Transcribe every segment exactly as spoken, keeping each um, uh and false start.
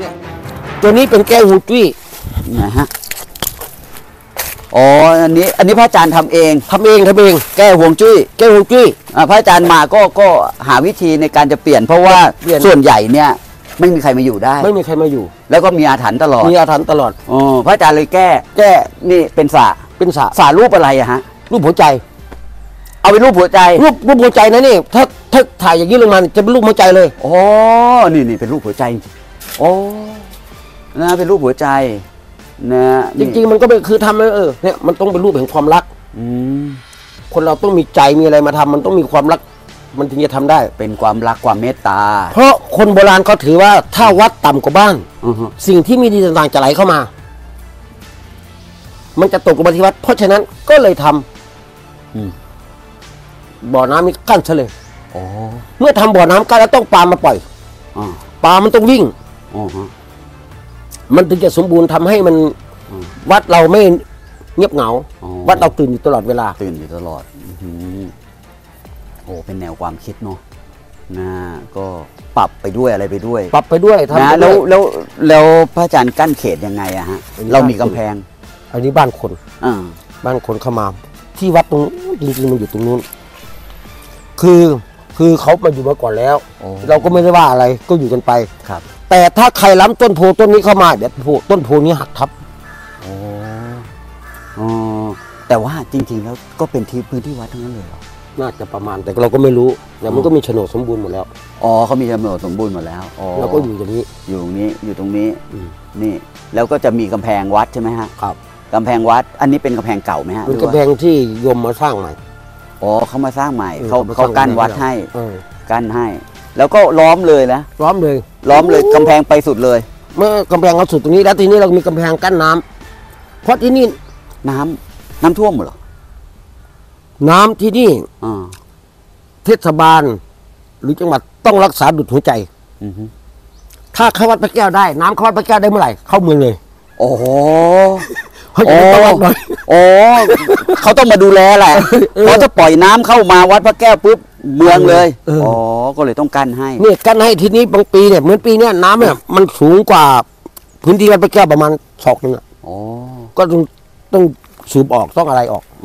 เนี่ยตัวนี้เป็นแก้วฮวงจุ้ยนะฮะอ๋ออันนี้อันนี้พระอาจารย์ทำเองทำเองทำเองแก้ฮวงจุ้ยแก้วฮวงจุ้ยพระอาจารย์มาก็ก็หาวิธีในการจะเปลี่ยนเพราะว่าส่วนใหญ่เนี่ยไม่มีใครมาอยู่ได้ไม่มีใครมาอยู่แล้วก็มีอาถรรพ์ตลอดมีอาถรรพ์ตลอดอ๋อพระอาจารย์เลยแก้แก้นี่เป็นสระเป็นสระสระรูปอะไรอะฮะรูปหัวใจเอาเป็นรูปหัวใจรูปรูปหัวใจนะนี่ถ้าถ้าถ่ายอย่างนี้ลงมาจะเป็นรูปหัวใจเลยอ๋อนี่นี่เป็นรูปหัวใจโอ้นะเป็นรูปหัวใจนะจริงๆมันก็เป็นคือทำเลยเออเนี่ยมันต้องเป็นรูปแห่งความรักอืมคนเราต้องมีใจมีอะไรมาทำมันต้องมีความรักมันถึงจะทำได้เป็นความรักความเมตตาเพราะคนโบราณเขาถือว่าถ้าวัดต่ำกว่าบ้านสิ่งที่มีดีต่างๆจะไหลเข้ามามันจะตกลงมาที่วัดเพราะฉะนั้นก็เลยทำบ่อน้ำนี้กั้นซะเลยเมื่อทำบ่อน้ำกั้นแล้วต้องปลามาปล่อยปลามันต้องวิ่งมันถึงจะสมบูรณ์ทำให้มันวัดเราไม่เงียบเหงาวัดเราตื่นอยู่ตลอดเวลาตื่นอยู่ตลอดโอ้เป็นแนวความคิดเนาะนะก็ปรับไปด้วยอะไรไปด้วยปรับไปด้วยนะแล้วแล้วแล้วพระอาจารย์กั้นเขตยังไงอะฮะเรามีกำแพงอันนี้บ้านคนบ้านคนเข้ามาที่วัดตรงจริงๆมันอยู่ตรงนู้นคือคือเขามาอยู่มาก่อนแล้วเราก็ไม่ได้ว่าอะไรก็อยู่กันไปครับแต่ถ้าใครล้ำต้นโพต้นนี้เข้ามาเดี๋ยวต้นโพนี้หักทับโอ้อ๋อแต่ว่าจริงๆแล้วก็เป็นที่พื้นที่วัดทั้งนั้นเลยเหรอน่าจะประมาณแต่เราก็ไม่รู้แต่มันก็มีโฉนดสมบูรณ์หมดแล้วอ๋อเขามีโฉนดสมบูรณ์หมดแล้วอ๋อเราก็อยู่ตรงนี้อยู่ตรงนี้อยู่ตรงนี้นี่แล้วก็จะมีกำแพงวัดใช่ไหมฮะครับกำแพงวัดอันนี้เป็นกำแพงเก่าไหมฮะเป็นกำแพงที่โยมมาสร้างใหม่อ๋อเขามาสร้างใหม่เขาเขากั้นวัดให้กั้นให้แล้วก็ล้อมเลยนะล้อมเลยล้อมเลยกำแพงไปสุดเลยเมื่อกำแพงเราสุดตรงนี้แล้วทีนี้เรามีกำแพงกั้นน้ำเพราะที่นี่น้ำน้ำท่วมเหรอน้ำที่นี่เทศบาลหรือจังหวัดต้องรักษาดุจหัวใจถ้าเข้าวัดพระแก้วได้น้ำเข้าวัดพระแก้วได้เมื่อไหร่เข้าเมืองเลยโอ้โหเขาจะต้องรับหน่อยโอ้เขาต้องมาดูแลแหละเพราะถ้าปล่อยน้ำเข้ามาวัดพระแก้วปุ๊บเมืองเลยอ๋อก็เลยต้องกั้นให้เนี่ยกั้นให้ทีนี้บางปีเนี่ยเหมือนปีเนี้ยน้ำเนี่ยมันสูงกว่าพื้นที่วัดพระแก้วประมาณศอกนึงอ่ะก็ต้องต้องสูบออกต้องอะไรออก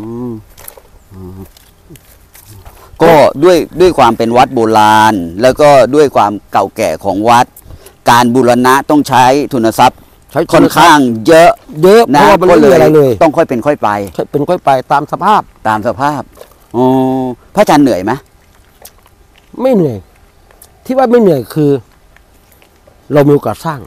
ก็ด้วยด้วยความเป็นวัดโบราณแล้วก็ด้วยความเก่าแก่ของวัดการบูรณะต้องใช้ทุนทรัพย์ค่อนข้างเยอะเยอะนะก็เลยต้องค่อยเป็นค่อยไปเป็นค่อยไปตามสภาพตามสภาพอ๋อพระอาจารย์เหนื่อยไหมไม่เหนื่อยที่ว่าไม่เหนื่อยคือเรามีโอกาสสร้าง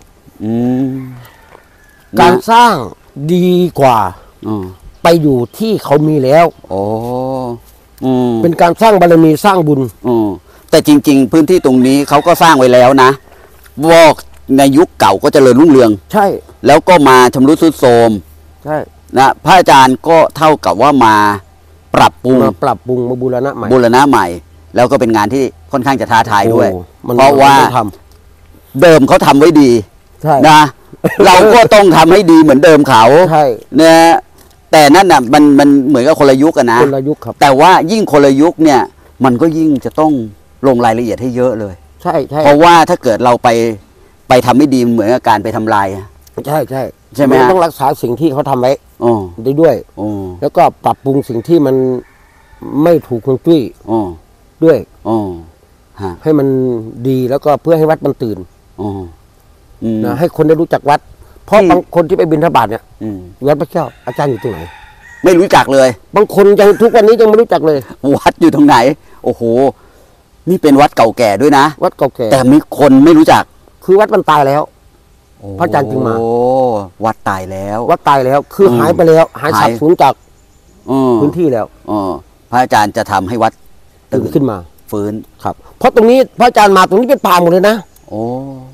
การสร้างดีกว่าไปอยู่ที่เขามีแล้วโอ้เป็นการสร้างบารมีสร้างบุญแต่จริงๆพื้นที่ตรงนี้เขาก็สร้างไว้แล้วนะวอกในยุคเก่าก็เจริญรุ่งเรืองใช่แล้วก็มาชำรุดทรุดโทรมใช่นะพระอาจารย์ก็เท่ากับว่ามาปรับปรุงมาปรับปรุงมาบูรณะใหม่บูรณะใหม่แล้วก็เป็นงานที่ค่อนข้างจะท้าทายด้วยเพราะว่าเดิมเขาทำไว้ดีนะเราก็ต้องทำให้ดีเหมือนเดิมเขาเนี่ยแต่นั่นน่ะมันมันเหมือนกับคนละยุคกันนะคนละยุคครับแต่ว่ายิ่งคนละยุคเนี่ยมันก็ยิ่งจะต้องลงรายละเอียดให้เยอะเลยใช่ใช่เพราะว่าถ้าเกิดเราไปไปทำไม่ดีเหมือนกับการไปทำลายใช่ใช่ใช่ไหมต้องรักษาสิ่งที่เขาทำไว้ได้ด้วยแล้วก็ปรับปรุงสิ่งที่มันไม่ถูกฮวงจุ้ยด้วยให้มันดีแล้วก็เพื่อให้วัดมันตื่นนะให้คนได้รู้จักวัดเพราะบางคนที่ไปบิณฑบาตเนี่ยวัดพระแก้วอาจารย์อยู่ตรงไหนไม่รู้จักเลยบางคนยังทุกวันนี้ยังไม่รู้จักเลยวัดอยู่ตรงไหนโอ้โหนี่เป็นวัดเก่าแก่ด้วยนะวัดเก่าแก่แต่มีคนไม่รู้จักคือวัดมันตายแล้วพระอาจารย์จึงมาโอ้วัดตายแล้ววัดตายแล้วคือหายไปแล้วหายสาบสูญจากพื้นที่แล้วอ๋อพระอาจารย์จะทำให้วัดตื่นขึ้นมาฟื้นครับเพราะตรงนี้พระอาจารย์มาตรงนี้เป็นป่าหมดเลยนะโอ้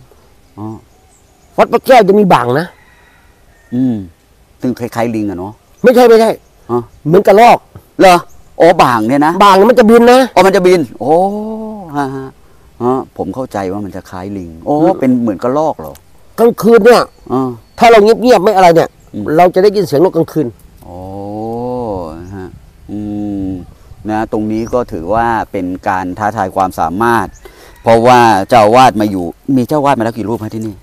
วัดพระแก้วจะมีบ่างนะอืมซึ่งคล้ายๆลิงอะเนาะไม่ใช่ไม่ใช่เหมือนกระรอกเหรอโอ้บ่างเนี่ยนะบ่างมันจะบินนะอ๋อมันจะบินโอ้ฮะฮะผมเข้าใจว่ามันจะคล้ายลิงโอ้เป็นเหมือนกระรอกเหรอกลางคืนเนี่ยถ้าเราเงียบๆไม่อะไรเนี่ยเราจะได้ยินเสียงนกกลางคืนโอ้ฮะอืมนะตรงนี้ก็ถือว่าเป็นการท้าทายความสามารถเพราะว่าเจ้าอาวาสมาอยู่มีเจ้าอาวาสมาแล้วกี่รูปฮะที่นี่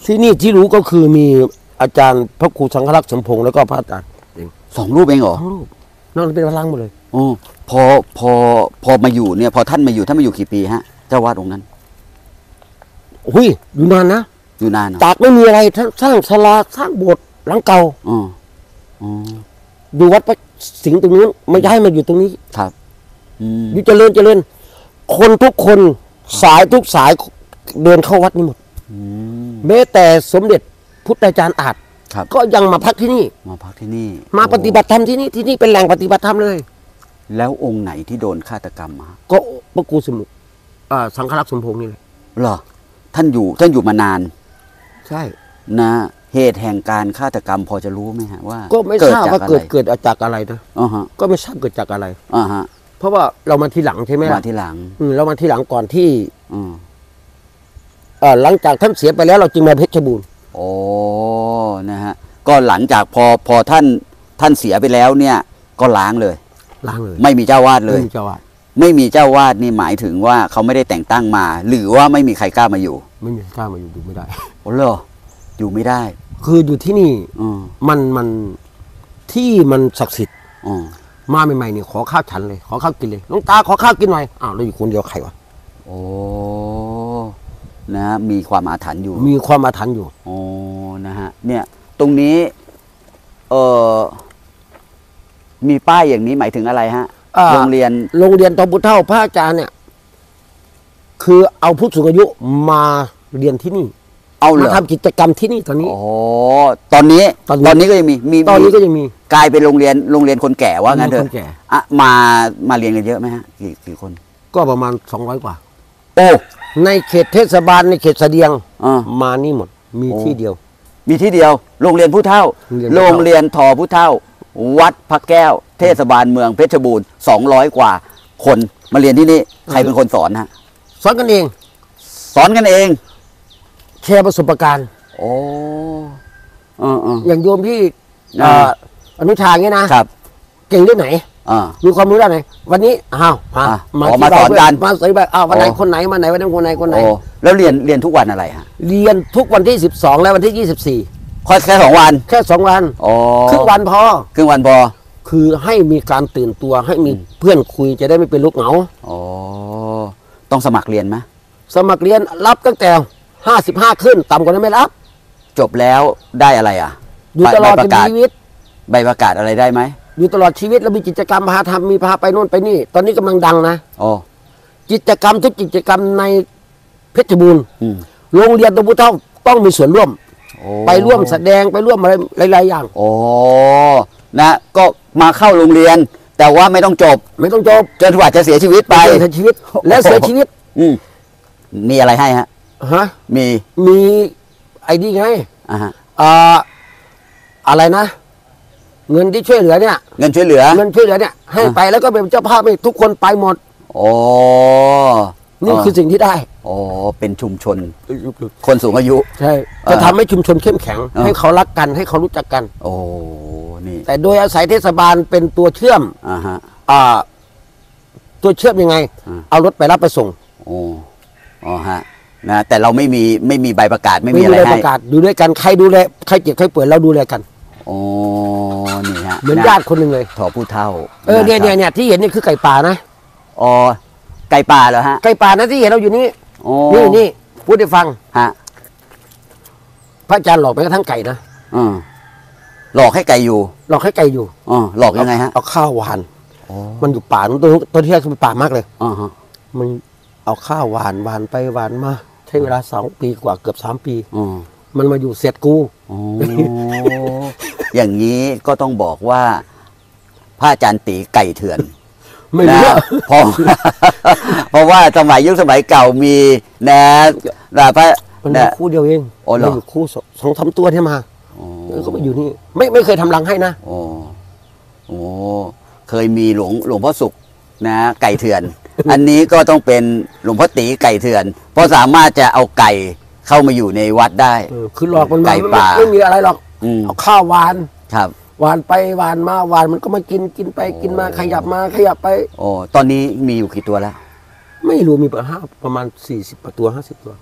ที่นี่ที่รู้ก็คือมีอาจารย์พระครูสังฆรักษ์สมพงษ์แล้วก็พระอาจารย์เองสองรูปเองเหรอทั้งรูปนอกนั้นเป็นพลังหมดเลยโอ้พอพอพอมาอยู่เนี่ย พอท่านมาอยู่ท่านมาอยู่กี่ปีฮะเจ้าวาดองค์นั้นอุ้ยอยู่นานนะอยู่นานเหรอจากไม่มีอะไรท่านสร้างศาลาสร้างโบสถ์หลังเก่าอ๋ออ๋ออยู่วัดพระสิงห์ตรงนู้นไม่ย้ายมาอยู่ตรงนี้ครับอืมอยู่เจริญเจริญ คนทุกคนสายทุกสายเดินเข้าวัดนี่หมดอืมแม้แต่สมเด็จพุทธาจารย์อาจครับก็ยังมาพักที่นี่มาพักที่นี่มาปฏิบัติธรรมที่นี่ที่นี่เป็นแหล่งปฏิบัติธรรมเลยแล้วองค์ไหนที่โดนฆาตกรรมมาก็พระครูสมุทรอ่าสังฆรักษ์สมพงษ์นี่แหละเหรอท่านอยู่ท่านอยู่มานานใช่นะเหตุแห่งการฆาตกรรมพอจะรู้ไหมฮะว่าก็ไม่ทราบว่าจเกิดอะไรเกิดจากอะไรนะอ๋อฮะก็ไม่ทราบเกิดจากอะไรอ่าฮะเพราะว่าเรามาทีหลังใช่ไหมมาล่ะที่หลังอืมเรามาทีหลังก่อนที่อืมเอ่อหลังจากท่านเสียไปแล้วเราจึงมาเพชรบูรณ์โอ้นะฮะก็หลังจากพอพอท่านท่านเสียไปแล้วเนี่ย ก็ล้างเลยล้างเลยไม่มีเจ้าวาดเลยไม่มีเจ้าวาดไม่มีเจ้าวาดนี่หมายถึงว่าเขาไม่ได้แต่งตั้งมา หรือว่าไม่มีใครกล้ามาอยู่ไม่มีใครกล้ามาอยู่ดูไม่ได้โอ้เหรออยู่ไม่ได้คืออยู่ที่นี่อืมมันมันที่มันศักดิ์สิทธิ์อืมมาใหม่ๆเนี่ยขอข้าวฉันเลย ขอข้าวกินเลยหลวงตาขอข้าวกินหน่อยอ้าวเราอยู่คนเดียวใครวะโอ้นะฮะมีความอาถรรพ์อยู่มีความอาถรรพ์อยู่โอ้นะฮะเนี่ยตรงนี้เออมีป้ายอย่างนี้หมายถึงอะไรฮะอ่าโรงเรียนโรงเรียนตอบุเท่าพระอาจารย์เนี่ย คือเอาผู้สูงอายุมาเรียนที่นี่เอาเหรมาอทำกิจกรรมที่นี่ตอนนี้โอ้ตอนนี้ตอนนี้ตอนนี้ก็ยังมีมีตอนนี้ก็ยังมีกลายเป็นโรงเรียนโรงเรียนคนแก่ว่างั้นเถคอะนแก่อ่ะมามาเรียนกันเยอะไหมฮะกี่กี่คนก็ประมาณสองร้อยกว่าโอ้ในเขตเทศบาลในเขตเสดียงอ่ามานี่หมด มีโอ้ที่เดียวมีที่เดียว โรงเรียนผู้เฒ่าโรงเรียนผู้เฒ่าโรงเรียนทอผู้เฒ่า วัดพระแก้ว เทศบาลเมืองเพชรบูรณ์สองร้อยกว่า คนมาเรียนที่นี่ใครเป็นคนสอนฮะสอนกันเองสอนกันเองแชร์ประสบการณ์โอ้เออเอออย่างโยมที่อ่าเอ่ออนุชาเงี้ยนะครับ เก่งเรื่องไหนอ่ามีความรู้ด้านไหน วันนี้อ้าวมาอ่ะมาอ๋อที่มาสอนกันมาสอนแบบอ้าววันไหนอ๋อคนไหนมาไหนวันนั้นคนไหนคนไหนโอ้แล้วเรียนเรียนทุกวันอะไรฮะเรียนทุกวันที่สิบสองและวันที่ยี่สิบสี่แค่แค่สองวันแค่สองวันอ๋อครึ่งวันพอครึ่งวันพอคือให้มีการตื่นตัวให้มีเพื่อนคุยจะได้ไม่เป็นลูกเหงาอ๋อต้องสมัครเรียนไหมสมัครเรียนรับตั้งแต่ห้าสิบห้าขึ้นต่ำกว่านั้นไม่รับจบแล้วได้อะไรอ่ะอยู่ตลอดใบประกาศชีวิตใบประกาศอะไรได้ไหมอยู่ตลอดชีวิตแล้วมีกิจกรรมพาทำมีพาไปโน่นไปนี่ ตอนนี้กำลังดังนะโอ้กิจกรรมทุกกิจกรรมในเพชรบูรณ์อืมโรงเรียนตะบุเท่าต้องมีส่วนร่วมโอ้ไปร่วมแสดงไปร่วมอะไรหลายๆอย่างโอ้นะก็มาเข้าโรงเรียน แต่ว่าไม่ต้องจบไม่ต้องจบจนกว่าจะเสียชีวิตไปเสียชีวิต และเสียชีวิตอืมมีอะไรให้ฮะฮะมีมีไอ้นี่ไงอ่าฮะอ่าอะไรนะ เงินที่ช่วยเหลือเนี่ยเงินช่วยเหลือเงินช่วยเหลือเนี่ยให้ไปแล้วก็เป็นเจ้าภาพให้ทุกคนไปหมดโอ้นี่คือสิ่งที่ได้โอ้เป็นชุมชน คนสูงอายุใช่อ่าจะทำให้ชุมชนเข้มแข็งอ่าให้เขารักกันให้เขารู้จักกันโอ้นี่แต่โดยอาศัยเทศบาลเป็นตัวเชื่อมอ่าฮะอ่า ตัวเชื่อมยังไงอ่าเอารถไปรับไปส่งโอ้อ๋อฮะนะแต่เราไม่มีไม่มีใบประกาศไม่มีอะไรใบให้ประกาศดูด้วยกันใครดูแลใครเจ็บใครป่วยเราดูแลกันโอ้นี่ฮะเหมือนญาติคนหนึ่งเลยทอผู้เฒ่าเออเนี่ยะคเนี่รัยบเนี่ยที่เห็นนี่คือไก่ป่านะอ๋อไก่ป่าเหรอฮะไก่ป่านะที่เห็นเราอยู่นี่โอ้นี่นี่พูดให้ฟังฮะพระอาจารย์หลอกไปกระทั่งไก่นะอืมหลอกให้ไก่อยู่หลอกให้ไก่อยู่อ๋อหลอกยังไงฮะเอาข้าวหวานอ๋อมันอยู่ป่าตัวตัวที่แรกคือป่ามากเลยอ๋อฮะมันเอาข้าวหวานหวานไปหวานมาใช้เวลาสองปีกว่าเกือบสามปีอ๋อมันมาอยู่เสร็จกูโอ้ อย่างนี้ก็ต้องบอกว่าพระอาจารย์ตีไก่เถื่อนไม่รู้นะอะเพราะ เพราะว่าสมัยยุคสมัยเก่ามีนะนะพระมันมีนะคู่เดียวเองโอ้เหรอมันอยู่คู่สองสองสามตัวที่มาโอ้เออก็มาอยู่นี่ไม่ไม่เคยทำรังให้นะโอ้โอ้เคยมีหลวงหลวงพ่อสุขนะ ไก่เถื่อน อันนี้ก็ต้องเป็นหลวงพ่อตีไก่เถื่อน เพราะสามารถจะเอาไก่เข้ามาอยู่ในวัดได้เออคือหลอกมันมาไก่ป่าไม่ไม่มีอะไรหรอกอืมเอาข้าวหวานครับหวานไปหวานมาหวานมันก็มากินกินไปกินมาขยับมาขยับไปโอ้ตอนนี้มีอยู่กี่ตัวแล้วไม่รู้มีประมาณประมาณสี่สิบตัวห้าสิบตัว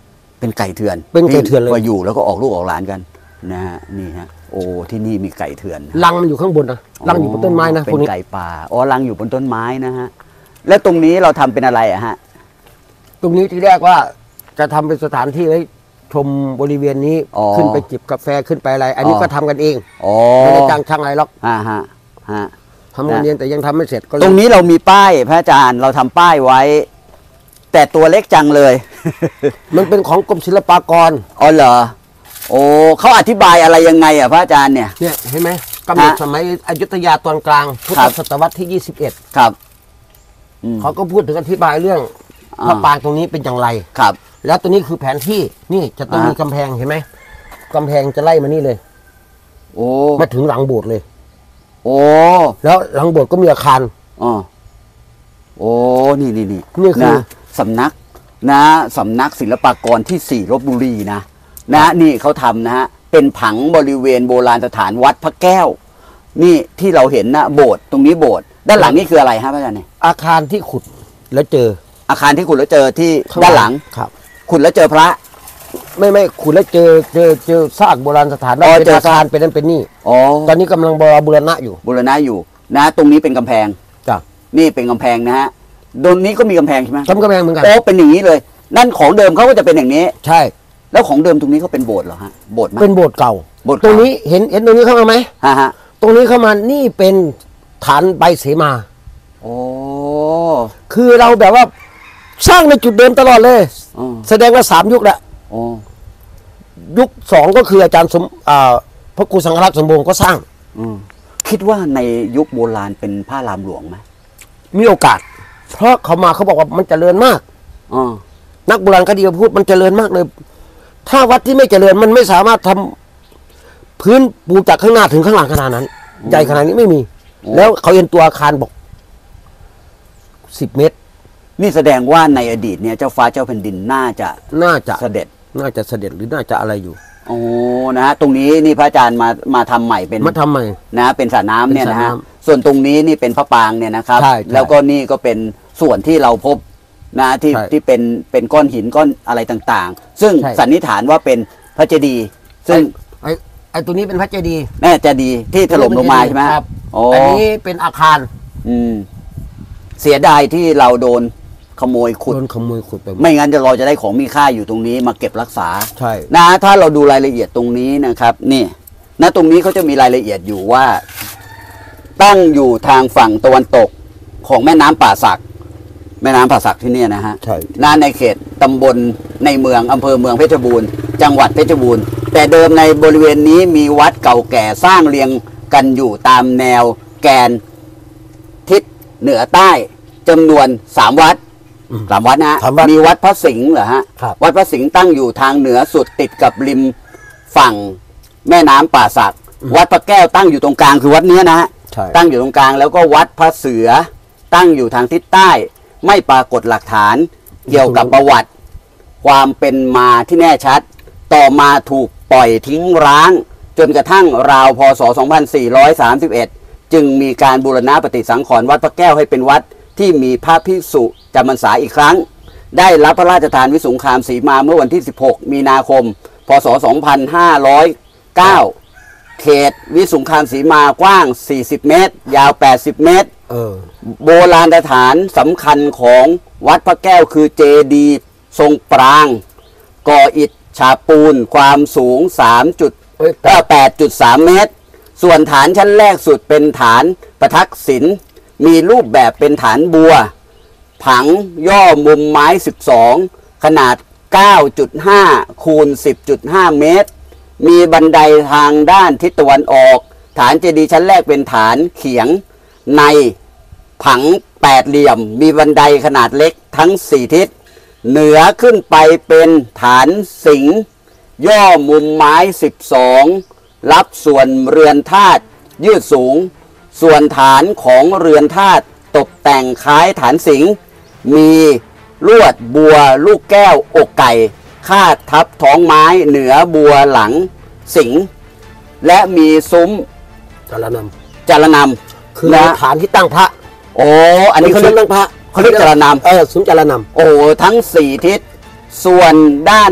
เป็นไก่เถื่อนเป็นไก่เถื่อนเลยว่าอยู่แล้วก็ออกลูกออกหลานกันนะฮะนี่ฮะโอ้ที่นี่มีไก่เถื่อนรังมันอยู่ข้างบนนะรังอยู่บนต้นไม้นะพเป็วกนนี้ไก่ป่าอ๋อรังอยู่บนต้นไม้นะฮะแล้วตรงนี้เราทำเป็นอะไรอะฮะตรงนี้ที่แรกว่าจะทำเป็นสถานที่ไว้ชมบริเวณนี้ขึ้นไปจิบกาแฟขึ้นไปอะไร อันนี้ก็ทำกันเองอ๋อไม่ได้จ้างช่างอะไรหรอกฮะฮะฮะทำกันเองแต่ยังทำไม่เสร็จก็เลยตรงนี้เรามีป้ายพระอาจารย์เราทำป้ายไว้ แต่ตัวเล็กจังเลยมันเป็นของกรมศิลปากรอ๋อเหรอโอ้เขาอธิบายอะไรยังไงอ่ะพระอาจารย์เนี่ยเนี่ยเห็นไหมกำหนดฮะสมัยอยุธยาตอนกลางพุทครัธบศตวรรษที่ยี่สิบเอ็ดครับอืมเขาก็พูดถึงอธิบายเรื่องอ่าพระปรางตรงนี้เป็นอย่างไรครับแล้วตัวนี้คือแผนที่นี่จะต้องอ่ามีมีกำแพงเห็นไหมกำแพงจะไล่มานี่เลยโอ้มาถึงหลังโบสถ์เลยโอ้แล้วหลังโบสถ์ก็มีอาคารอ๋อโอ้นี่นี่นี่นี่คือนะสำนักนะสำนักศิลปากรที่สี่ลบบุรีนะนะนี่เขาทำนะฮะเป็นผังบริเวณโบราณสถานวัดพระแก้ว นี่ที่เราเห็นนะโบสถ์ตรงนี้โบสถ์ด้านหลังนี่คืออะไรฮะพระอาจารย์เนี่ยอาคารที่ขุดแล้วเจออาคารที่ขุดแล้วเจอที่ข้ด้านหลังครับขุดแล้วเจอพระไม่ไม่ขุดแล้วเจอเจอเจอซากโบราณสถานอ๋อเป็นเจออาซากคารเป็นนั่นเป็นนี่อ๋อตอนนี้กำลังบูรณะอยู่บูรณะอยู่นะตรงนี้เป็นกำแพงจ้ะนี่เป็นกำแพงนะฮะตรงนี้ก็มีกำแพงใช่ไหมทำกำแพงเหมือนกันโอ้เป็นอย่างนี้เลย นั่นของเดิมเขาก็จะเป็นอย่างนี้ใช่แล้วของเดิมตรงนี้เขาเป็นโบสถ์เหรอฮะโบสถ์ไหมเป็นโบสถ์เก่าโบสถ์ตรเก่างนี้เห็นเห็นตรงนี้เข้ามาไหมฮะฮะตรงนี้เข้ามานี่เป็นฐานใบเสมาโอ้คือเราแบบว่าสร้างในจุดเดิมตลอดเลยอ๋อแสดงว่าสามยุคแหละโอ้ยุคสองก็คืออาจารย์สมอ่าพระครูสังฆรักษ์สมบูรณ์ก็สร้างอืมคิดว่าในยุคโบราณเป็นพระรามหลวงไหมมีโอกาส เพราะเขามาเขาบอกว่ามันเจริญมากอ๋อนักโบราณคดีเขาพูดมันเจริญมากเลย ถ้าวัดที่ไม่เจริญมันไม่สามารถทำพื้นปูจากข้างหน้าถึงข้างหลังขนาดนั้น ใหญ่ขนาดนี้ไม่มี แล้วเขาเอ็นตัวอาคารบอกสิบเมตรนี่แสดงว่าในอดีตเนี่ยเจ้าฟ้าเจ้าแผ่นดินน่าจะน่าจะเสด็จน่าจะเสด็จหรือน่าจะอะไรอยู่โอ้นะฮะตรงนี้นี่พระอาจารย์มามาทำใหม่เป็นมาทำใหม่นะเป็นสระน้ำเนี่ยนะฮะเป็นสระน้ส่วนตรงนี้นี่เป็นพระปรางเนี่ยนะครับใช่ใช่ แล้วก็นี่ก็เป็นส่วนที่เราพบนะที่ใช่ ที่ที่เป็นเป็นก้อนหินก้อนอะไรต่างๆ ซึ่งใช่สันนิษฐานว่าเป็นพระเจดีย์ซึ่งไอ้ไอ้ตัวนี้เป็นพระเจดีย์แน่เจดีย์ที่ถล่มลงมาใช่ไหมครับโอ้อันนี้เป็นอาคารอืมเสียดายที่เราโดนขโมยขุดโดนขโมยขุดไปหมดไม่งั้นจะเราจะได้ของมีค่าอยู่ตรงนี้มาเก็บรักษาใช่นะถ้าเราดูรายละเอียดตรงนี้นะครับนี่นะตรงนี้เขาจะมีรายละเอียดอยู่ว่า ตั้งอยู่ทางฝั่งตะวันตกของแม่น้ำป่าสัก แม่น้ำป่าสักที่เนี่ยนะฮะใช่นาในเขตตำบลในเมืองอำเภอเมืองเพชรบูรณ์จังหวัดเพชรบูรณ์แต่เดิมในบริเวณนี้มีวัดเก่าแก่สร้างเรียงกันอยู่ตามแนวแกนทิศเหนือใต้จำนวนสามวัดอืมสามวัดนะฮะสามวัดมีวัดพระสิงห์เหรอฮะครับวัดพระสิงห์ตั้งอยู่ทางเหนือสุดติดกับริมฝั่งแม่น้ำป่าสัก วัดพระแก้วตั้งอยู่ตรงกลางคือวัดเนี้ยนะฮะใช่ตั้งอยู่ตรงกลางแล้วก็วัดพระเสือตั้งอยู่ทางทิศใต้ ไม่ปรากฏหลักฐานเกี่ยวกับประวัติ ความเป็นมาที่แน่ชัด ต่อมาถูกปล่อยทิ้งร้าง จนกระทั่งราวพศ สองพันสี่ร้อยสามสิบเอ็ด จึงมีการบูรณะปฏิสังขรณ์วัดพระแก้วให้เป็นวัดที่มีพระภิกษุจำพรรษาอีกครั้ง ได้รับพระราชทานวิสุงคามสีมาเมื่อวันที่ สิบหก มีนาคม พศ สองพันห้าร้อยเก้า เขตวิสุงคามสีมากว้าง สี่สิบ เมตร ยาว แปดสิบ เมตรเออโบราณสถานสำคัญของวัดพระแก้วคือเจดีย์ทรงปรางก่ออิฐฉาบปูนความสูง 3 จุดเอ้ยเอ่อแปดจุดสาม เมตร ส่วนฐานชั้นแรกสุดเป็นฐานประทักษิณมีรูปแบบเป็นฐานบัว ผังย่อมุมไม้ สิบสอง ขนาด เก้าจุดห้า คูณ สิบจุดห้า เมตร มีบันไดทางด้านทิศตะวันออก ฐานเจดีย์ชั้นแรกเป็นฐานเขียงในผังแปดเหลี่ยม มีบันไดขนาดเล็กทั้งสี่ทิศ เหนือขึ้นไปเป็นฐานสิงห์ย่อมุมไม้ สิบสอง รับส่วนเรือนธาตุยืดสูง ส่วนฐานของเรือนธาตุตกแต่งคล้ายฐานสิงห์มีลวดบัวลูกแก้วอกไก่คาดทับท้องไม้เหนือบัวหลังสิงห์และมีซุ้มจารนจารนำคือำนะฐานที่ตั้งพระโอ้อันนี้เขาเขาเรีเรียยกกตั้งพระเขาเรียกจารนำเออสุนจารนโอ้ทั้งสี่ทิศ ส่วนด้าน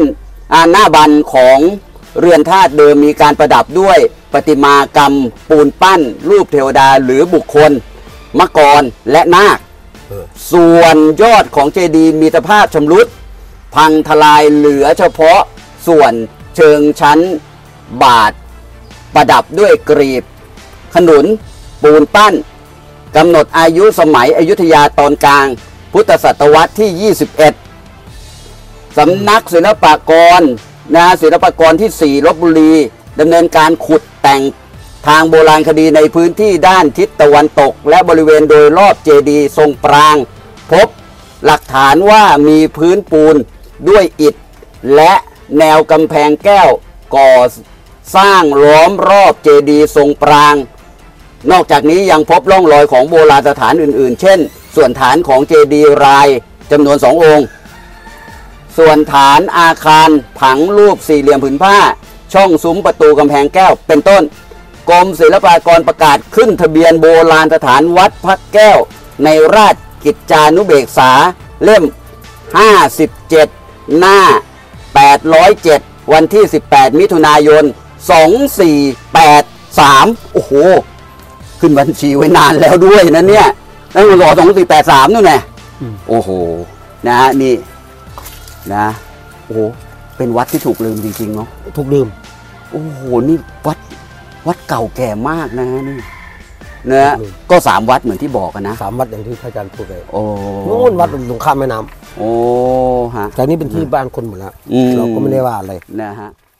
อ่าหน้าบันของเรือนธาตุเดิมมีการประดับด้วยประติมากรรมปูนปั้น รูปเทวดาหรือบุคคลมังกรและนาคส่วนยอดของเจดีย์มีสภาพชำรุดพังทลายเหลือเฉพาะส่วนเชิงชั้นบาทประดับด้วยกรีบขนุนปูนปั้นกำหนดอายุสมัยอยุธยาตอนกลางพุทธศตวรรษที่ ยี่สิบเอ็ด สำนักศิลปากรนะศิลปากรที่ สี่ ลพบุรีดำเนินการขุดแต่งทางโบราณคดีในพื้นที่ด้านทิศตะวันตกและบริเวณโดยรอบเจดีย์ทรงปรางพบหลักฐานว่ามีพื้นปูนด้วยอิฐและแนวกำแพงแก้วก่อสร้างล้อมรอบเจดีย์ทรงปรางนอกจากนี้ยังพบร่องรอยของโบราณสถานอื่นๆเช่นส่วนฐานของเจดีย์รายจำนวนสององค์ส่วนฐานอาคารผังรูปสี่เหลี่ยมผืนผ้าช่องซุ้มประตูกำแพงแก้วเป็นต้นกรมศิลปากรประกาศขึ้นทะเบียนโบราณสถานวัดพระแก้วในราชกิจจานุเบกษาเล่มห้าสิบเจ็ดหน้าแปดร้อยเจ็ดวันที่สิบแปดมิถุนายนสองสี่แปดสามโอ้โหขึ้นบัญชีไว้นานแล้วด้วยนะเนี่ยตั้งแต่สองสี่แปดสามนู่นไงโอ้โหนะนี่นะโอ้โหเป็นวัดที่ถูกลืมจริงๆเนาะถูกลืมโอ้โหนี่วัดวัดเก่าแก่มากนะนี่เนื้อก็สามวัดเหมือนที่บอกกันนะสามวัดอย่างที่พระอาจารย์พูดไปโอ้นู่นวัดตรงข้ามแม่น้ำโอ้ฮะจากนี้เป็นที่บ้านคนหมดแล้วเราก็ไม่ได้ว่าอะไรนะฮะ